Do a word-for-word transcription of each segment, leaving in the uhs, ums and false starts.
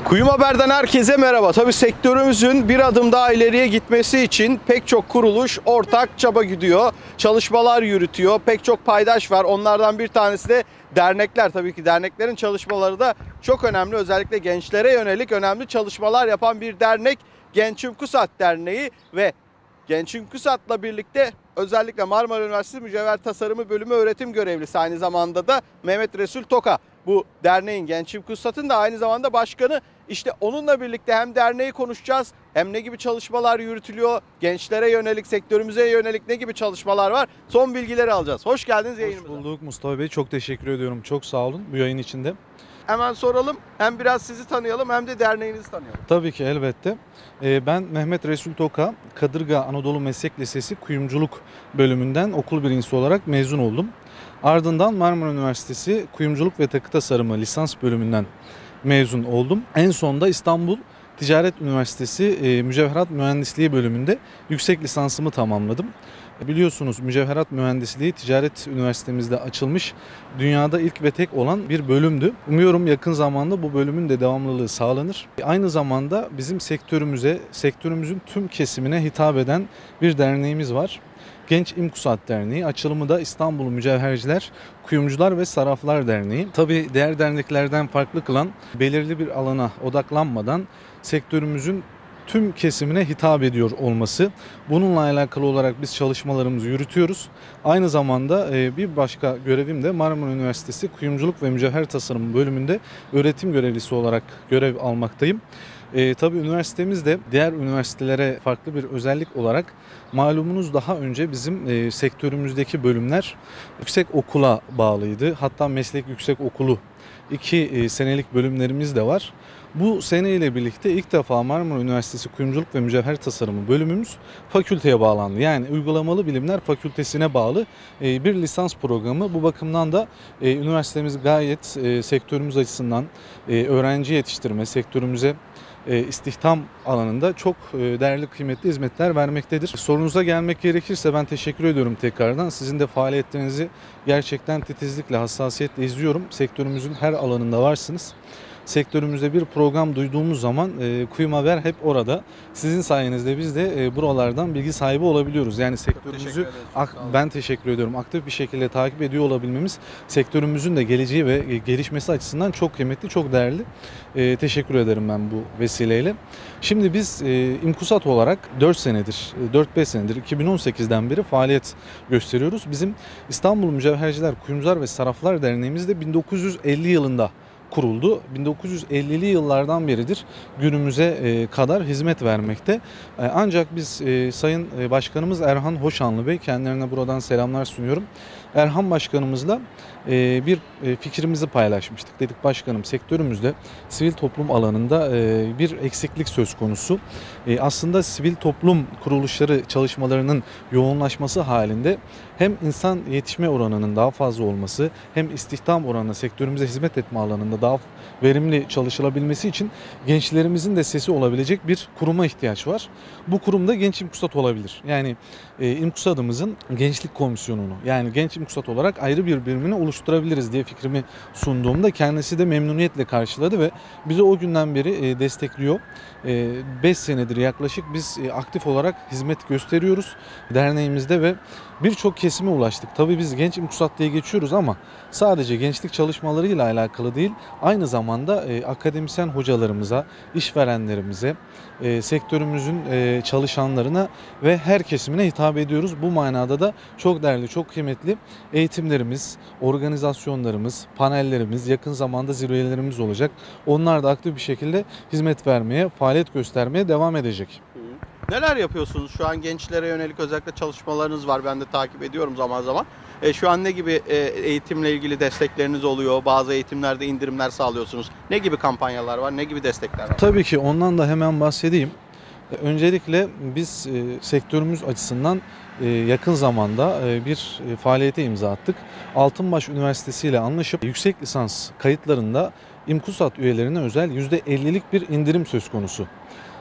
Kuyum Haber'den herkese merhaba. Tabii sektörümüzün bir adım daha ileriye gitmesi için pek çok kuruluş ortak çaba gidiyor. Çalışmalar yürütüyor. Pek çok paydaş var. Onlardan bir tanesi de dernekler. Tabii ki derneklerin çalışmaları da çok önemli. Özellikle gençlere yönelik önemli çalışmalar yapan bir dernek Gençim KUSAT Derneği ve Gençim KUSAT'la birlikte özellikle Marmara Üniversitesi Mücevher Tasarımı Bölümü öğretim görevlisi, aynı zamanda da Mehmet Resul Toka. Bu derneğin, Gençim KUSAT'ın da aynı zamanda başkanı. İşte onunla birlikte hem derneği konuşacağız, hem ne gibi çalışmalar yürütülüyor, gençlere yönelik, sektörümüze yönelik ne gibi çalışmalar var, son bilgileri alacağız. Hoş geldiniz yayınımıza. Hoş bulduk Mustafa Bey, çok teşekkür ediyorum. Çok sağ olun bu yayın içinde. Hemen soralım, hem biraz sizi tanıyalım hem de derneğinizi tanıyalım. Tabii ki, elbette. Ben Mehmet Resul Toka, Kadırga Anadolu Meslek Lisesi Kuyumculuk bölümünden okul birincisi olarak mezun oldum. Ardından Marmara Üniversitesi Kuyumculuk ve Takı Tasarımı lisans bölümünden mezun oldum. En sonunda İstanbul Ticaret Üniversitesi e, Mücevherat Mühendisliği bölümünde yüksek lisansımı tamamladım. Biliyorsunuz mücevherat mühendisliği ticaret üniversitemizde açılmış, dünyada ilk ve tek olan bir bölümdü. Umuyorum yakın zamanda bu bölümün de devamlılığı sağlanır. Aynı zamanda bizim sektörümüze, sektörümüzün tüm kesimine hitap eden bir derneğimiz var. Gençim KUSAT Derneği, açılımı da İstanbul Mücevherciler, Kuyumcular ve Sarraflar Derneği. Tabii diğer derneklerden farklı kılan, belirli bir alana odaklanmadan sektörümüzün tüm kesimine hitap ediyor olması. Bununla alakalı olarak biz çalışmalarımızı yürütüyoruz. Aynı zamanda bir başka görevim de Marmara Üniversitesi Kuyumculuk ve Mücevher Tasarımı bölümünde öğretim görevlisi olarak görev almaktayım. E, tabii üniversitemiz de diğer üniversitelere farklı bir özellik olarak, malumunuz daha önce bizim e, sektörümüzdeki bölümler yüksek okula bağlıydı. Hatta meslek yüksek okulu iki e, senelik bölümlerimiz de var. Bu seneyle birlikte ilk defa Marmara Üniversitesi Kuyumculuk ve Mücevher Tasarımı bölümümüz fakülteye bağlandı. Yani Uygulamalı Bilimler Fakültesine bağlı e, bir lisans programı. Bu bakımdan da e, üniversitemiz gayet e, sektörümüz açısından e, öğrenci yetiştirme, sektörümüze E, istihdam alanında çok e, değerli, kıymetli hizmetler vermektedir. Sorunuza gelmek gerekirse ben teşekkür ediyorum tekrardan. Sizin de faaliyetlerinizi gerçekten titizlikle, hassasiyetle izliyorum. Sektörümüzün her alanında varsınız. Sektörümüzde bir program duyduğumuz zaman e, Kuyum Haber hep orada. Sizin sayenizde biz de e, buralardan bilgi sahibi olabiliyoruz. Yani sektörümüzü ak, ben teşekkür ediyorum. Aktif bir şekilde takip ediyor olabilmemiz sektörümüzün de geleceği ve e, gelişmesi açısından çok kıymetli, çok değerli. E, teşekkür ederim ben bu vesileyle. Şimdi biz e, İmkusat olarak dört senedir, dört beş senedir, iki bin on sekizden beri faaliyet gösteriyoruz. Bizim İstanbul Mücevherciler, Kuyumcular ve Sarraflar Derneğimiz de bin dokuz yüz elli yılında kuruldu. bin dokuz yüz ellili yıllardan beridir günümüze kadar hizmet vermekte. Ancak biz Sayın Başkanımız Erhan Hoşanlı Bey, kendilerine buradan selamlar sunuyorum. Erhan Başkanımızla bir fikrimizi paylaşmıştık. Dedik başkanım, sektörümüzde sivil toplum alanında bir eksiklik söz konusu. Aslında sivil toplum kuruluşları çalışmalarının yoğunlaşması halinde hem insan yetişme oranının daha fazla olması, hem istihdam oranı sektörümüze hizmet etme alanında daha verimli çalışılabilmesi için gençlerimizin de sesi olabilecek bir kuruma ihtiyaç var. Bu kurumda Gençim KUSAT olabilir. Yani e, İmkusat'ımızın gençlik komisyonunu, yani Gençim KUSAT olarak ayrı bir birimini oluşturabiliriz diye fikrimi sunduğumda kendisi de memnuniyetle karşıladı ve bizi o günden beri e, destekliyor. beş senedir yaklaşık biz e, aktif olarak hizmet gösteriyoruz derneğimizde ve birçok kesime ulaştık. Tabii biz Gençim KUSAT diye geçiyoruz ama sadece gençlik çalışmalarıyla alakalı değil, aynı zamanda e, akademisyen hocalarımıza, işverenlerimize, e, sektörümüzün e, çalışanlarına ve her kesimine hitap ediyoruz. Bu manada da çok değerli, çok kıymetli eğitimlerimiz, organizasyonlarımız, panellerimiz, yakın zamanda zirvelerimiz olacak. Onlar da aktif bir şekilde hizmet vermeye, faaliyet göstermeye devam edecek. Neler yapıyorsunuz? Şu an gençlere yönelik özellikle çalışmalarınız var. Ben de takip ediyorum zaman zaman. E, şu an ne gibi e, eğitimle ilgili destekleriniz oluyor? Bazı eğitimlerde indirimler sağlıyorsunuz. Ne gibi kampanyalar var? Ne gibi destekler var? Tabii ki ondan da hemen bahsedeyim. Öncelikle biz e, sektörümüz açısından e, yakın zamanda e, bir e, faaliyete imza attık. Altınbaş Üniversitesi ile anlaşıp yüksek lisans kayıtlarında İmkusat üyelerine özel yüzde ellilik bir indirim söz konusu.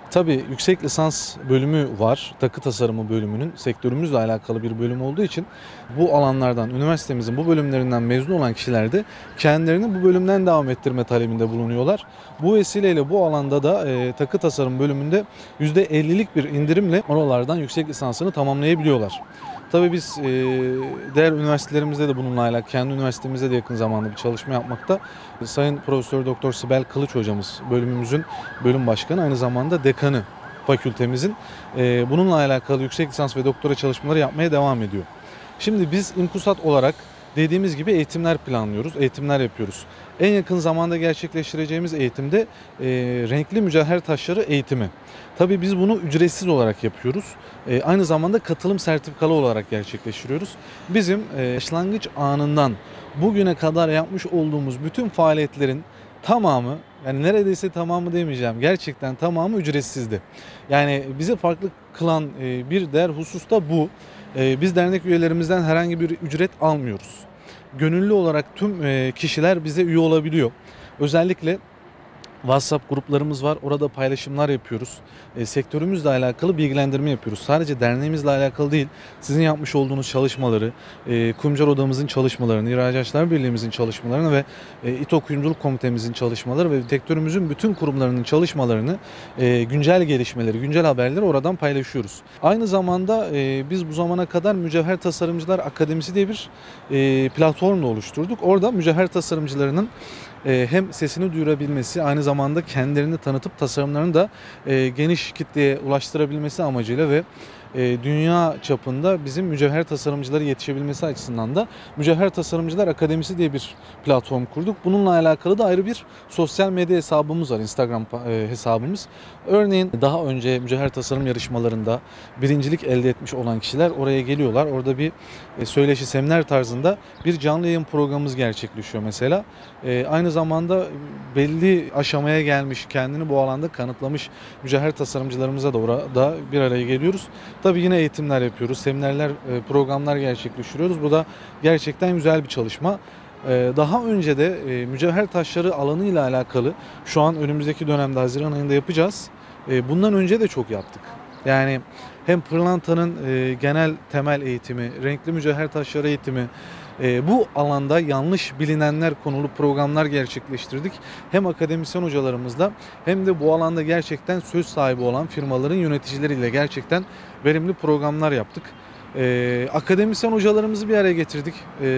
Tabii yüksek lisans bölümü var. Takı tasarımı bölümünün sektörümüzle alakalı bir bölüm olduğu için bu alanlardan, üniversitemizin bu bölümlerinden mezun olan kişiler de kendilerini bu bölümden devam ettirme talebinde bulunuyorlar. Bu vesileyle bu alanda da e, takı tasarım bölümünde yüzde ellilik bir indirimle oralardan yüksek lisansını tamamlayabiliyorlar. Tabii biz e, diğer üniversitelerimizde de bununla alakalı, kendi üniversitemizde de yakın zamanda bir çalışma yapmakta. Sayın Profesör Doktor Sibel Kılıç hocamız bölümümüzün bölüm başkanı, aynı zamanda dekanı fakültemizin e, bununla alakalı yüksek lisans ve doktora çalışmaları yapmaya devam ediyor. Şimdi biz İMKUSAT olarak dediğimiz gibi eğitimler planlıyoruz, eğitimler yapıyoruz. En yakın zamanda gerçekleştireceğimiz eğitimde e, renkli mücevher taşları eğitimi. Tabii biz bunu ücretsiz olarak yapıyoruz. E, aynı zamanda katılım sertifikalı olarak gerçekleştiriyoruz. Bizim e, başlangıç anından bugüne kadar yapmış olduğumuz bütün faaliyetlerin tamamı, yani neredeyse tamamı demeyeceğim, gerçekten tamamı ücretsizdi. Yani bizi farklı kılan e, bir diğer husus da bu. E, biz dernek üyelerimizden herhangi bir ücret almıyoruz. Gönüllü olarak tüm e, kişiler bize üye olabiliyor. Özellikle WhatsApp gruplarımız var. Orada paylaşımlar yapıyoruz. E, sektörümüzle alakalı bilgilendirme yapıyoruz. Sadece derneğimizle alakalı değil, sizin yapmış olduğunuz çalışmaları, e, Kuyumcular Odamızın çalışmalarını, İhracatçılar Birliğimizin çalışmalarını ve e, İTO Kuyumculuk Komitemizin çalışmaları ve sektörümüzün bütün kurumlarının çalışmalarını, e, güncel gelişmeleri, güncel haberleri oradan paylaşıyoruz. Aynı zamanda e, biz bu zamana kadar Mücevher Tasarımcılar Akademisi diye bir e, platform da oluşturduk. Orada mücevher tasarımcılarının hem sesini duyurabilmesi, aynı zamanda kendilerini tanıtıp tasarımlarını da geniş kitleye ulaştırabilmesi amacıyla ve dünya çapında bizim mücevher tasarımcıları yetişebilmesi açısından da Mücevher Tasarımcılar Akademisi diye bir platform kurduk. Bununla alakalı da ayrı bir sosyal medya hesabımız var, Instagram hesabımız. Örneğin daha önce mücevher tasarım yarışmalarında birincilik elde etmiş olan kişiler oraya geliyorlar. Orada bir söyleşi, seminer tarzında bir canlı yayın programımız gerçekleşiyor mesela. Aynı zamanda belli aşamaya gelmiş, kendini bu alanda kanıtlamış mücevher tasarımcılarımıza da orada bir araya geliyoruz. Tabii yine eğitimler yapıyoruz, seminerler, programlar gerçekleştiriyoruz. Bu da gerçekten güzel bir çalışma. Daha önce de mücevher taşları alanıyla alakalı şu an önümüzdeki dönemde Haziran ayında yapacağız. Bundan önce de çok yaptık. Yani hem pırlantanın genel temel eğitimi, renkli mücevher taşları eğitimi, bu alanda yanlış bilinenler konulu programlar gerçekleştirdik. Hem akademisyen hocalarımızla hem de bu alanda gerçekten söz sahibi olan firmaların yöneticileriyle gerçekten verimli programlar yaptık. Akademisyen hocalarımızı bir araya getirdik.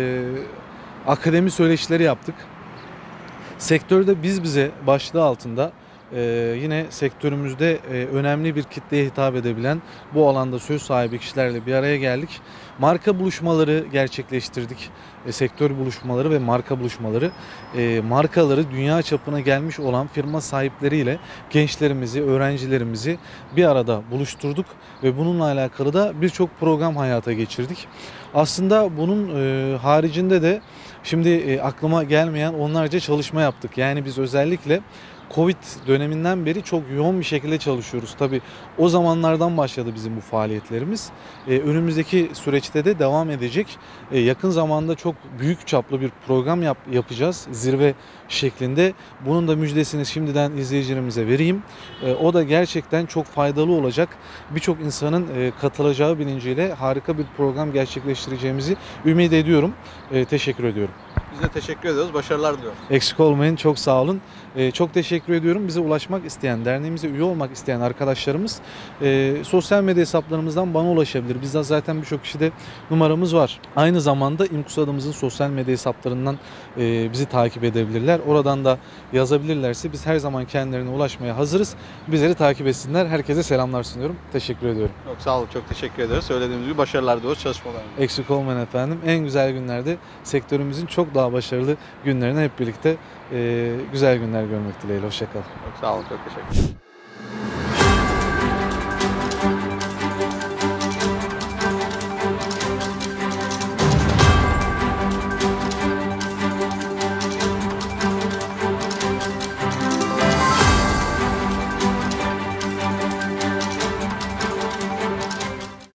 Akademi söyleşileri yaptık. Sektörde biz bize başlığı altında Ee, yine sektörümüzde e, önemli bir kitleye hitap edebilen bu alanda söz sahibi kişilerle bir araya geldik. Marka buluşmaları gerçekleştirdik. E, sektör buluşmaları ve marka buluşmaları. E, markaları dünya çapına gelmiş olan firma sahipleriyle gençlerimizi, öğrencilerimizi bir arada buluşturduk ve bununla alakalı da birçok program hayata geçirdik. Aslında bunun e, haricinde de şimdi e, aklıma gelmeyen onlarca çalışma yaptık. Yani biz özellikle Covid döneminden beri çok yoğun bir şekilde çalışıyoruz. Tabii o zamanlardan başladı bizim bu faaliyetlerimiz. Ee, önümüzdeki süreçte de devam edecek. Ee, yakın zamanda çok büyük çaplı bir program yap, yapacağız. Zirve şeklinde. Bunun da müjdesini şimdiden izleyicilerimize vereyim. Ee, o da gerçekten çok faydalı olacak. Birçok insanın e, katılacağı bilinciyle harika bir program gerçekleştireceğimizi ümit ediyorum. Ee, teşekkür ediyorum. Biz de teşekkür ediyoruz. Başarılar diliyoruz. Eksik olmayın. Çok sağ olun. Ee, çok teşekkür ediyorum. Bize ulaşmak isteyen, derneğimize üye olmak isteyen arkadaşlarımız e, sosyal medya hesaplarımızdan bana ulaşabilir. Bizde zaten birçok kişide numaramız var. Aynı zamanda İMKUSAD'ımızın sosyal medya hesaplarından e, bizi takip edebilirler. Oradan da yazabilirlerse biz her zaman kendilerine ulaşmaya hazırız. Bizleri takip etsinler. Herkese selamlar sunuyorum. Teşekkür ediyorum. Çok sağ olun. Çok teşekkür ederiz. Söylediğimiz gibi başarılar diliyoruz çalışmalarına. Eksik olmayın efendim. En güzel günlerde sektörümüzün çok daha başarılı günlerine hep birlikte e, güzel günler görmek dileğiyle. Hoşça kalın. Çok sağ olun. Çok teşekkür ederim.